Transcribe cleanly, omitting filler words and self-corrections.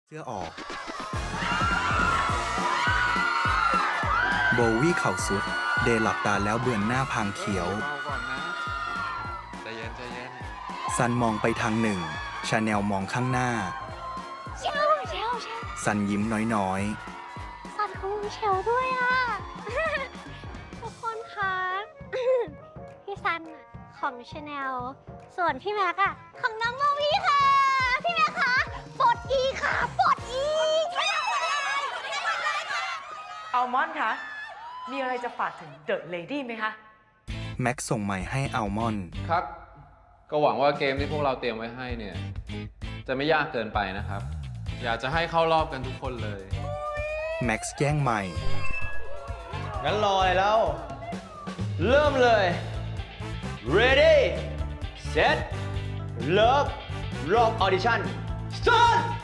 เสื้อออกโบวี่เข่าสุดเดย์หลับตาแล้วเบือนหน้าพางเขียวเบาก่อนนะใจเย็นใจเย็นซันมองไปทางหนึ่งชาแนลมองข้างหน้าซันยิ้มน้อยๆซันเขาเชลด้วยอ่ะ ทุกคนคะ พี่ซันของชาแนลส่วนพี่แม็กอะของน้องโบวี่ค่ะพี่แม็กคะปลดอีค่ะปลดอีอัลมอนด์คะมีอะไรจะฝากถึงเดอะเลดี้ไหมคะแม็กส่งใหม่ให้อัลมอนด์ครับก็หวังว่าเกมที่พวกเราเตรียมไว้ให้เนี่ยจะไม่ยากเกินไปนะครับอยากจะให้เข้ารอบกันทุกคนเลยแม็กซ์แย่งใหม่งั้นรออะไรแล้ว เริ่มเลย ready set love รอบ audition start